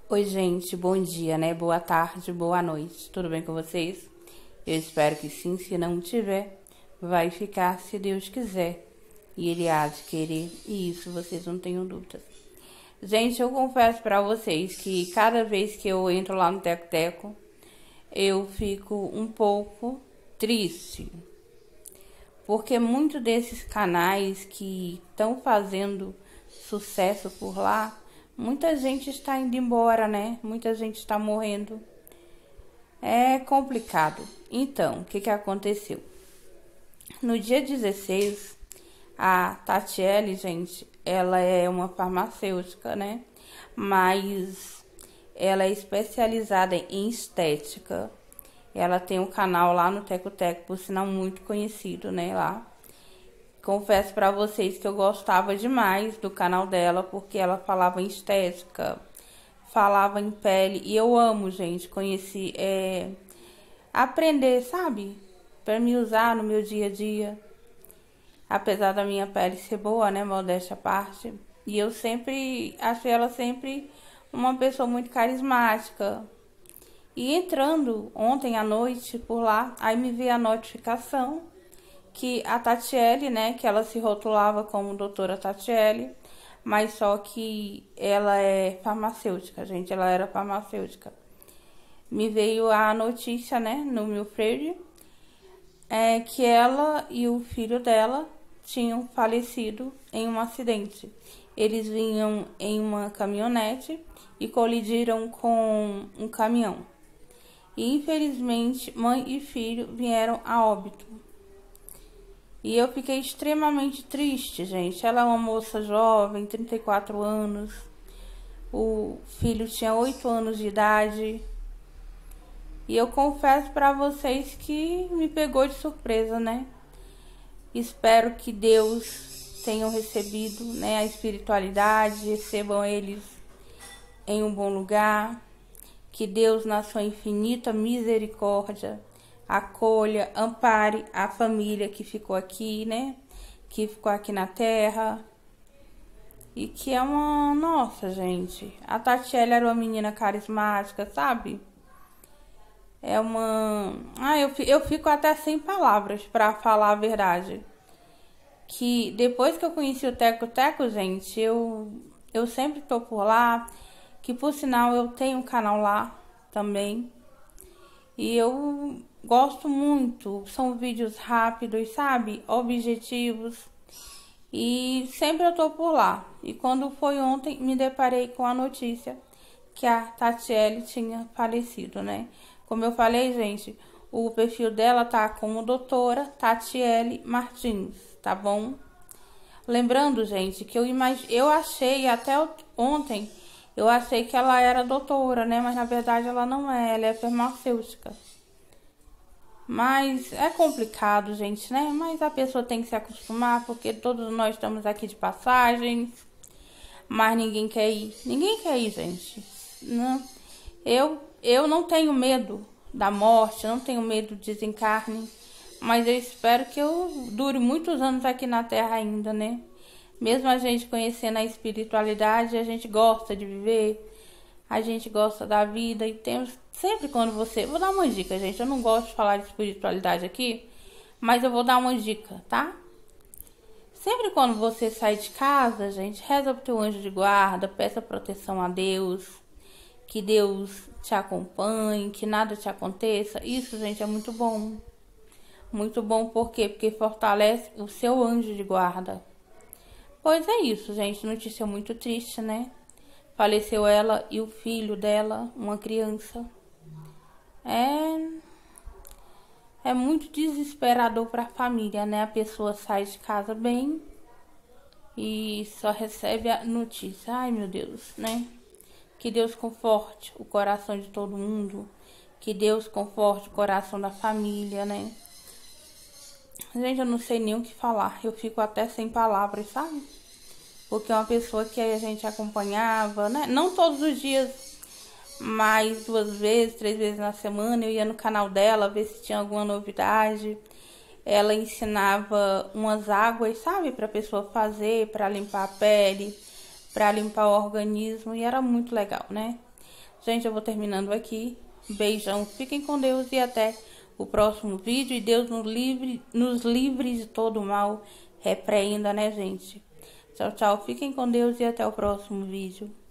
Oi, gente, bom dia, né? Boa tarde, boa noite. Tudo bem com vocês? Eu espero que sim. Se não tiver, vai ficar se Deus quiser. E Ele há de querer. E isso vocês não tenham dúvidas. Gente, eu confesso pra vocês que cada vez que eu entro lá no Teco Teco, eu fico um pouco triste. Porque muitos desses canais que estão fazendo sucesso por lá, muita gente está indo embora, né? Muita gente está morrendo. É complicado. Então, o que que aconteceu? No dia 16, a Tatiele, gente, ela é uma farmacêutica, né? Mas ela é especializada em estética. Ela tem um canal lá no Teco Teco, por sinal muito conhecido, né, lá. Confesso pra vocês que eu gostava demais do canal dela, porque ela falava em estética, falava em pele, e eu amo, gente, conheci, aprender, sabe? Pra me usar no meu dia a dia. Apesar da minha pele ser boa, né, modéstia à parte. E eu sempre achei ela sempre uma pessoa muito carismática. E entrando ontem à noite por lá, aí me veio a notificação que a Tatiele, né, que ela se rotulava como doutora Tatiele, mas só que ela é farmacêutica, gente, ela era farmacêutica. Me veio a notícia, né, no meu feed, que ela e o filho dela tinham falecido em um acidente. Eles vinham em uma caminhonete e colidiram com um caminhão. E infelizmente, mãe e filho vieram a óbito. E eu fiquei extremamente triste, gente. Ela é uma moça jovem, 34 anos. O filho tinha 8 anos de idade. E eu confesso pra vocês que me pegou de surpresa, né? Espero que Deus tenham recebido, né, a espiritualidade, recebam eles em um bom lugar. Que Deus, na sua infinita misericórdia, acolha, ampare a família que ficou aqui, né? Que ficou aqui na terra. E que é uma... Nossa, gente. A Tatiele era uma menina carismática, sabe? É uma... eu fico até sem palavras pra falar a verdade. Que depois que eu conheci o Teco Teco, gente, eu sempre tô por lá. Que por sinal eu tenho um canal lá também. E eu gosto muito. São vídeos rápidos, sabe? Objetivos. E sempre eu tô por lá. E quando foi ontem, me deparei com a notícia que a Tatiele tinha falecido, né? Como eu falei, gente, o perfil dela tá como doutora Tatiele Martins, tá bom? Lembrando, gente, que eu achei até ontem, eu achei que ela era doutora, né? Mas na verdade ela não é, ela é farmacêutica. Mas é complicado, gente, né? Mas a pessoa tem que se acostumar, porque todos nós estamos aqui de passagem, mas ninguém quer ir. Ninguém quer ir, gente. Não. Eu não tenho medo da morte, não tenho medo do desencarne, mas eu espero que eu dure muitos anos aqui na Terra ainda, né? Mesmo a gente conhecendo a espiritualidade, a gente gosta de viver, a gente gosta da vida e temos sempre quando você... Vou dar uma dica, gente, eu não gosto de falar de espiritualidade aqui, mas eu vou dar uma dica, tá? Sempre quando você sai de casa, gente, reza pro teu anjo de guarda, peça proteção a Deus, que Deus te acompanhe, que nada te aconteça. Isso, gente, é muito bom. Muito bom, por quê? Porque fortalece o seu anjo de guarda. Pois é isso, gente. Notícia muito triste, né? Faleceu ela e o filho dela, uma criança. É muito desesperador para a família, né? A pessoa sai de casa bem e só recebe a notícia. Ai, meu Deus, né? Que Deus conforte o coração de todo mundo. Que Deus conforte o coração da família, né? Gente, eu não sei nem o que falar. Eu fico até sem palavras, sabe? Porque é uma pessoa que a gente acompanhava, né? Não todos os dias, mas 2 vezes, 3 vezes na semana. Eu ia no canal dela ver se tinha alguma novidade. Ela ensinava umas águas, sabe? Pra pessoa fazer, pra limpar a pele, para limpar o organismo e era muito legal, né? Gente, eu vou terminando aqui. Beijão, fiquem com Deus e até o próximo vídeo. E Deus nos livre de todo mal. Repreenda, né, gente? Tchau, tchau. Fiquem com Deus e até o próximo vídeo.